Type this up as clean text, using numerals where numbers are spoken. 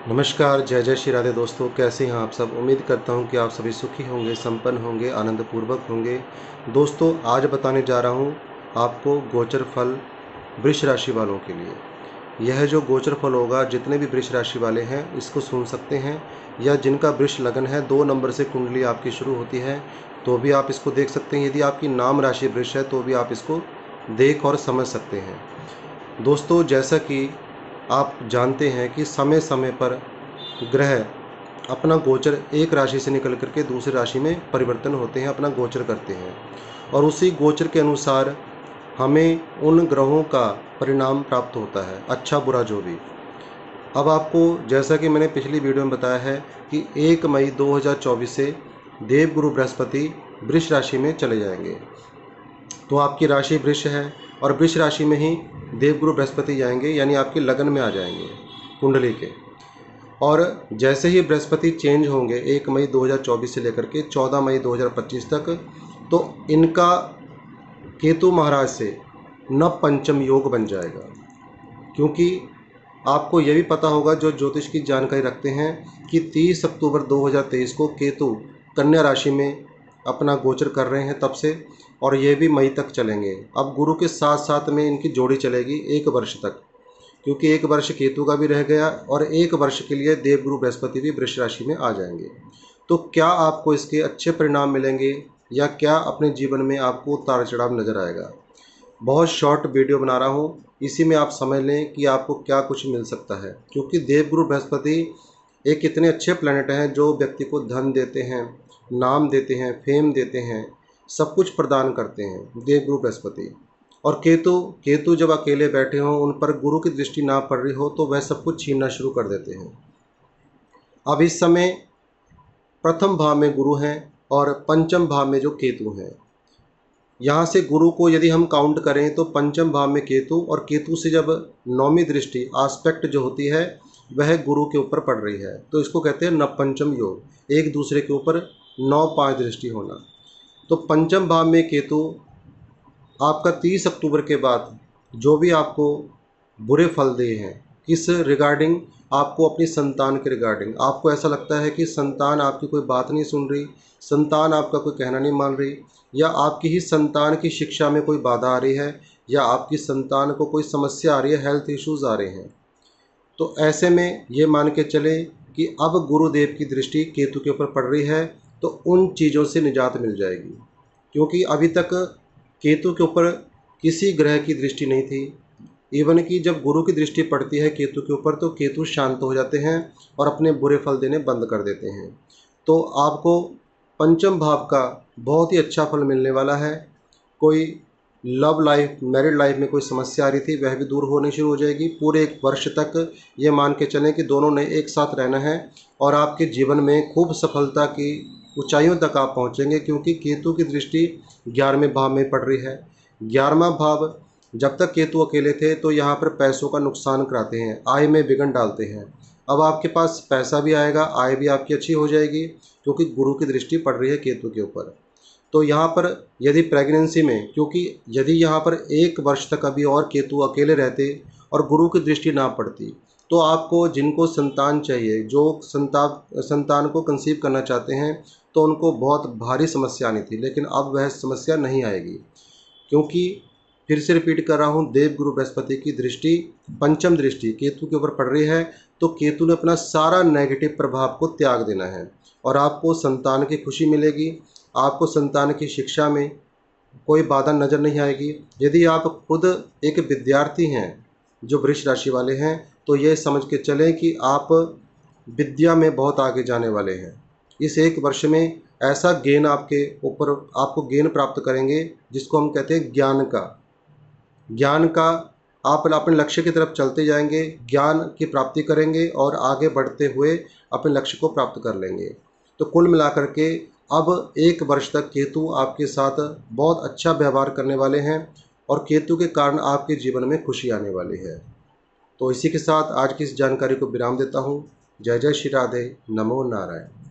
नमस्कार, जय जय श्री राधे दोस्तों। कैसे हैं आप सब? उम्मीद करता हूं कि आप सभी सुखी होंगे, संपन्न होंगे, आनंदपूर्वक होंगे। दोस्तों, आज बताने जा रहा हूं आपको गोचर फल वृष राशि वालों के लिए। यह जो गोचर फल होगा, जितने भी वृष राशि वाले हैं इसको सुन सकते हैं, या जिनका वृष लगन है 2 नंबर से कुंडली आपकी शुरू होती है तो भी आप इसको देख सकते हैं। यदि आपकी नाम राशि वृष है तो भी आप इसको देख और समझ सकते हैं। दोस्तों, जैसा कि आप जानते हैं कि समय समय पर ग्रह अपना गोचर एक राशि से निकल करके दूसरी राशि में परिवर्तन होते हैं, अपना गोचर करते हैं, और उसी गोचर के अनुसार हमें उन ग्रहों का परिणाम प्राप्त होता है, अच्छा बुरा जो भी। अब आपको, जैसा कि मैंने पिछली वीडियो में बताया है कि 1 मई 2024 से देवगुरु बृहस्पति वृष राशि में चले जाएंगे। तो आपकी राशि वृष है और वृष राशि में ही देवगुरु बृहस्पति जाएंगे, यानी आपकी लगन में आ जाएंगे कुंडली के। और जैसे ही बृहस्पति चेंज होंगे 1 मई 2024 से लेकर के 14 मई 2025 तक, तो इनका केतु महाराज से नव पंचम योग बन जाएगा। क्योंकि आपको यह भी पता होगा, जो ज्योतिष की जानकारी रखते हैं, कि 30 अक्टूबर 2023 को केतु कन्या राशि में अपना गोचर कर रहे हैं तब से, और ये भी मई तक चलेंगे। अब गुरु के साथ साथ में इनकी जोड़ी चलेगी 1 वर्ष तक, क्योंकि 1 वर्ष केतु का भी रह गया और 1 वर्ष के लिए देवगुरु बृहस्पति भी वृष राशि में आ जाएंगे। तो क्या आपको इसके अच्छे परिणाम मिलेंगे, या क्या अपने जीवन में आपको उतार चढ़ाव नजर आएगा? बहुत शॉर्ट वीडियो बना रहा हूँ, इसी में आप समझ लें कि आपको क्या कुछ मिल सकता है। क्योंकि देवगुरु बृहस्पति एक इतने अच्छे प्लैनेट हैं जो व्यक्ति को धन देते हैं, नाम देते हैं, फेम देते हैं, सब कुछ प्रदान करते हैं देवगुरु बृहस्पति। और केतु जब अकेले बैठे हों, उन पर गुरु की दृष्टि ना पड़ रही हो, तो वह सब कुछ छीनना शुरू कर देते हैं। अब इस समय प्रथम भाव में गुरु हैं और पंचम भाव में जो केतु हैं। यहाँ से गुरु को यदि हम काउंट करें तो पंचम भाव में केतु, और केतु से जब नौवीं दृष्टि आस्पेक्ट जो होती है वह गुरु के ऊपर पड़ रही है, तो इसको कहते हैं नवपंचम योग, एक दूसरे के ऊपर 9-5 दृष्टि होना। तो पंचम भाव में केतु आपका 30 अक्टूबर के बाद जो भी आपको बुरे फल दे हैं, किस रिगार्डिंग, आपको अपनी संतान के रिगार्डिंग, आपको ऐसा लगता है कि संतान आपकी कोई बात नहीं सुन रही, संतान आपका कोई कहना नहीं मान रही, या आपकी ही संतान की शिक्षा में कोई बाधा आ रही है, या आपकी संतान को कोई समस्या आ रही है, हेल्थ इश्यूज आ रहे हैं, तो ऐसे में ये मान के चले कि अब गुरुदेव की दृष्टि केतु के ऊपर पड़ रही है, तो उन चीज़ों से निजात मिल जाएगी। क्योंकि अभी तक केतु के ऊपर किसी ग्रह की दृष्टि नहीं थी। इवन कि जब गुरु की दृष्टि पड़ती है केतु के ऊपर, तो केतु शांत हो जाते हैं और अपने बुरे फल देने बंद कर देते हैं। तो आपको पंचम भाव का बहुत ही अच्छा फल मिलने वाला है। कोई लव लाइफ, मैरिड लाइफ में कोई समस्या आ रही थी, वह भी दूर होनी शुरू हो जाएगी। पूरे 1 वर्ष तक ये मान के चलें कि दोनों ने एक साथ रहना है, और आपके जीवन में खूब सफलता की ऊंचाइयों तक आप पहुंचेंगे। क्योंकि केतु की दृष्टि 11वें भाव में पड़ रही है। 11वां भाव, जब तक केतु अकेले थे तो यहाँ पर पैसों का नुकसान कराते हैं, आय में विघ्न डालते हैं। अब आपके पास पैसा भी आएगा, आय भी आपकी अच्छी हो जाएगी, क्योंकि गुरु की दृष्टि पड़ रही है केतु के ऊपर। तो यहाँ पर यदि प्रेगनेंसी में, क्योंकि यदि यहाँ पर 1 वर्ष तक अभी और केतु अकेले रहते और गुरु की दृष्टि ना पड़ती, तो आपको, जिनको संतान चाहिए, जो संतान को कंसीव करना चाहते हैं, तो उनको बहुत भारी समस्या आनी थी। लेकिन अब वह समस्या नहीं आएगी, क्योंकि फिर से रिपीट कर रहा हूँ, देवगुरु बृहस्पति की दृष्टि, पंचम दृष्टि केतु के ऊपर पड़ रही है। तो केतु ने अपना सारा नेगेटिव प्रभाव को त्याग देना है, और आपको संतान की खुशी मिलेगी। आपको संतान की शिक्षा में कोई बाधा नज़र नहीं आएगी। यदि आप खुद एक विद्यार्थी हैं जो वृष राशि वाले हैं, तो ये समझ के चलें कि आप विद्या में बहुत आगे जाने वाले हैं। इस 1 वर्ष में ऐसा ज्ञान आपके ऊपर, आपको ज्ञान प्राप्त करेंगे, जिसको हम कहते हैं ज्ञान का आप अपने लक्ष्य की तरफ चलते जाएंगे, ज्ञान की प्राप्ति करेंगे और आगे बढ़ते हुए अपने लक्ष्य को प्राप्त कर लेंगे। तो कुल मिलाकर के अब 1 वर्ष तक केतु आपके साथ बहुत अच्छा व्यवहार करने वाले हैं, और केतु के कारण आपके जीवन में खुशी आने वाली है। तो इसी के साथ आज की इस जानकारी को विराम देता हूँ। जय जय श्री राधे, नमो नारायण।